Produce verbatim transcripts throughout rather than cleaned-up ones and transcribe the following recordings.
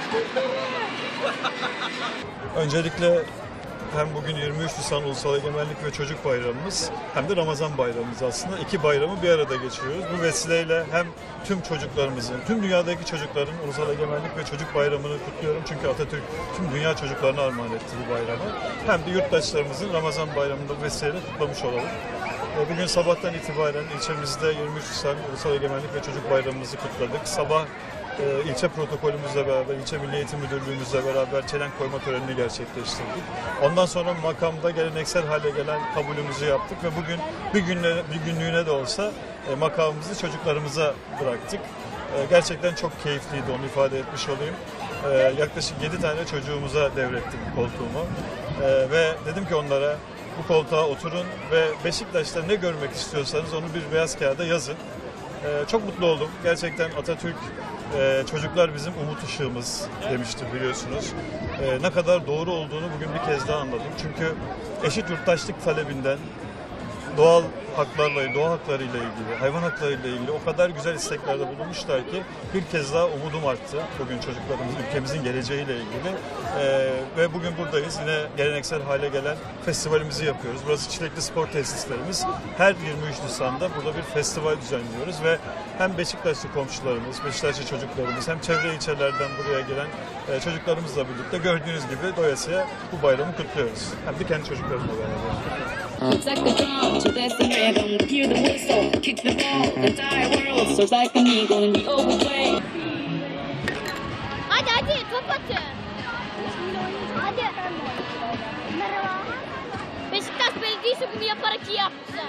Öncelikle hem bugün yirmi üç Nisan Ulusal Egemenlik ve Çocuk Bayramımız hem de Ramazan Bayramımız aslında. İki bayramı bir arada geçiriyoruz. Bu vesileyle hem tüm çocuklarımızın, tüm dünyadaki çocukların Ulusal Egemenlik ve Çocuk Bayramı'nı kutluyorum. Çünkü Atatürk tüm dünya çocuklarına armağan etti bu bayramı. Hem de yurttaşlarımızın Ramazan Bayramı'nda bu vesileyle kutlamış olalım. Bugün sabahtan itibaren ilçemizde yirmi üç Nisan Ulusal Egemenlik ve Çocuk Bayramımızı kutladık. Sabah e, ilçe protokolümüzle beraber, ilçe Milli Eğitim Müdürlüğümüzle beraber çelenk koyma törenini gerçekleştirdik. Ondan sonra makamda geleneksel hale gelen kabulümüzü yaptık ve bugün bir, günle, bir günlüğüne de olsa e, makamımızı çocuklarımıza bıraktık. E, gerçekten çok keyifliydi, onu ifade etmiş olayım. E, yaklaşık yedi tane çocuğumuza devrettim koltuğumu e, ve dedim ki onlara, bu koltuğa oturun ve Beşiktaş'ta ne görmek istiyorsanız onu bir beyaz kağıda yazın. Ee, çok mutlu oldum. Gerçekten Atatürk, e, çocuklar bizim umut ışığımız demiştir biliyorsunuz. E, ne kadar doğru olduğunu bugün bir kez daha anladım. Çünkü eşit yurttaşlık talebinden doğal haklarla, doğa haklarıyla ilgili, hayvan haklarıyla ilgili o kadar güzel isteklerde bulunmuşlar ki bir kez daha umudum arttı bugün çocuklarımız, ülkemizin geleceğiyle ilgili. Ee, ve bugün buradayız. Yine geleneksel hale gelen festivalimizi yapıyoruz. Burası Çilekli Spor Tesislerimiz. Her yirmi üç Nisan'da burada bir festival düzenliyoruz ve hem Beşiktaşlı komşularımız, Beşiktaşlı çocuklarımız hem çevre ilçelerden buraya gelen e, çocuklarımızla birlikte gördüğünüz gibi doyasıya bu bayramı kutluyoruz. Hem de kendi çocuklarımla beraber. It's like the drum to death and random. Hear the whistle, kick the ball. The entire world soars like an eagle in the open play. Hadi hadi top atın. Hadi. Merhaba. Beşiktaş Belediyesi bunu yaparak iyi yapmışlar.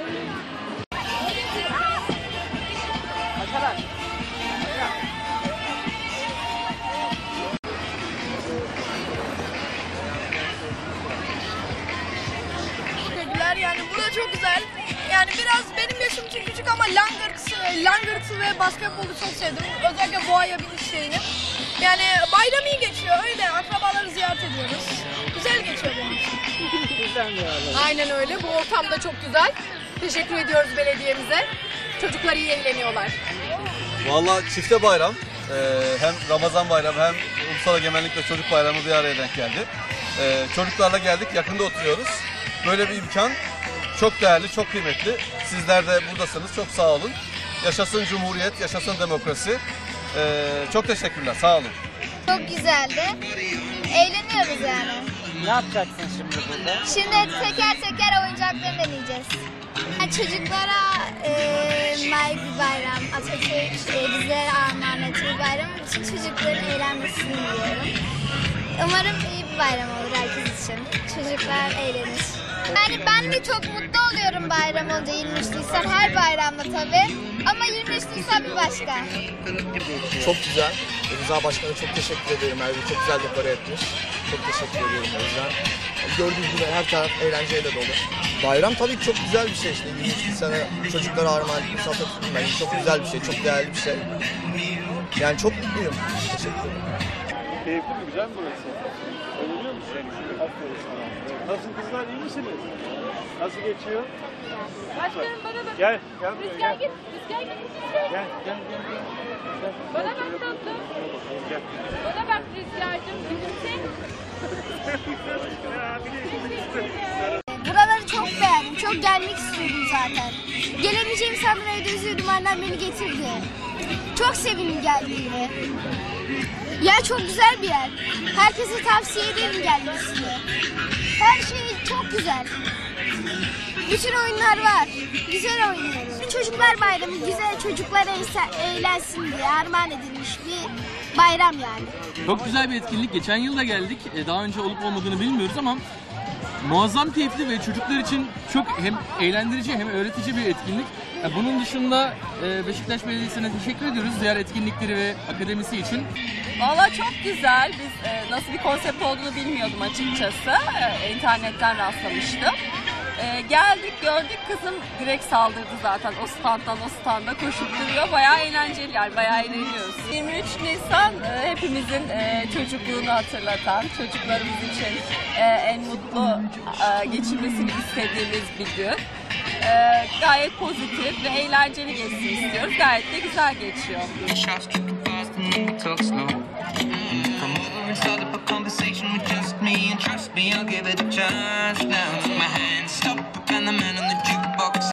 Yani bu da çok güzel. Yani biraz benim yaşım için küçük ama langırt, langırtı ve basketbolu çok sevdim. Özellikle boğaya binişlerini. Yani bayram iyi geçiyor. Öyle akrabaları ziyaret ediyoruz. Güzel geçiyor benim için. Aynen öyle. Bu ortam da çok güzel. Teşekkür ediyoruz belediyemize. Çocuklar iyi eğleniyorlar. Vallahi çifte bayram. Ee, hem Ramazan bayramı hem Ulusal Egemenlik ve Çocuk Bayramı bir araya denk geldi. Ee, çocuklarla geldik. Yakında oturuyoruz. Böyle bir imkan çok değerli, çok kıymetli. Sizler de buradasınız. Çok sağ olun. Yaşasın Cumhuriyet, yaşasın demokrasi. Ee, çok teşekkürler. Sağ olun. Çok güzeldi. Eğleniyoruz yani. Ne yapacaksın şimdi burada? Şimdi teker teker oyuncakları deneyeceğiz. Yani çocuklara e, layık bir bayram, Atatürk e, bizlere armağan ettiği bir bayram. Bütün çocukların eğlenmesini diliyorum. Umarım iyi bir bayram olur herkes için. Çocuklar eğlenir. Yani ben de çok mutlu oluyorum bayram olunca yirmi üç Nisan, her bayramda tabii. Ama yirmi üç Nisan bir başka. Çok güzel. Rıza Başkan'a çok teşekkür ederim. Her çok güzel dekore etmiş. Çok teşekkür ediyorum o yüzden. Gördüğünüz gibi her taraf eğlenceyle dolu. Bayram tabii ki çok güzel bir şey işte. yirmi üç Nisan'a çocuklara armağan etmiş Atatürk'ün bence çok güzel bir şey, çok değerli bir şey. Yani çok mutluyum. Teşekkür ederim. Keyifli mi, güzel mi burası? Eğleniyor musun? Aferin sana. Nasıl kızlar, iyi misiniz? Nasıl geçiyor? Başkanım bana bak. Gel, gel buraya Rüzgar gel. git, rüzgar git. Gel, gel, gel. gel. Bana bak tatlım. Gel. Bana bak Rüzgar'cığım. Gülümse. Buraları çok beğendim. Çok gelmek istiyordum zaten. Gelemeyeceğim sandım, evde üzüldüm. Annem beni getirdi. Çok sevindim geldiğime. Ya çok güzel bir yer. Herkese tavsiye ederim gelmesini. Her şey çok güzel. Bütün oyunlar var. Güzel oynuyoruz. Çocuklar Bayramı güzel, çocuklar eğlensin diye armağan edilmiş bir bayram yani. Çok güzel bir etkinlik. Geçen yıl da geldik. Daha önce olup olmadığını bilmiyoruz ama muazzam keyifli ve çocuklar için çok hem eğlendirici hem öğretici bir etkinlik. Bunun dışında Beşiktaş Belediyesi'ne teşekkür ediyoruz diğer etkinlikleri ve akademisi için. Valla çok güzel. Biz e, nasıl bir konsept olduğunu bilmiyordum açıkçası. E, internetten rastlamıştım. E, geldik gördük, kızım direkt saldırdı zaten o standdan o standa koşup duruyor. Bayağı eğlenceli yani, bayağı eğleniyoruz. yirmi üç Nisan e, hepimizin e, çocukluğunu hatırlatan, çocuklarımız için e, en mutlu e, geçirmesini istediğimiz bir gün. E, gayet pozitif ve eğlenceli geçsin istiyoruz. Gayet de güzel geçiyor. and start up a conversation with just me. And trust me, I'll give it a chance. Now, take my hand, stop, and the man on the